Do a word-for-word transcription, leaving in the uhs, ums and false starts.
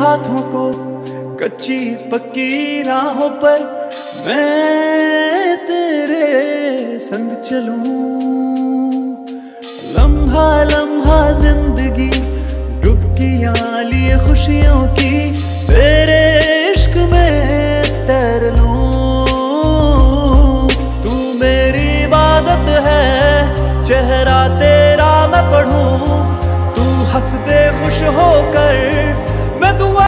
हाथों को कच्ची पक्की राहों पर मैं तेरे संग चलूं। लम्हा लम्हा जिंदगी डुबकियां लिए खुशियों की तेरे इश्क में तैर लूं। तू मेरी इबादत है, चेहरा तेरा मैं पढ़ूं। तू हंस दे खुश होकर मैं दुआ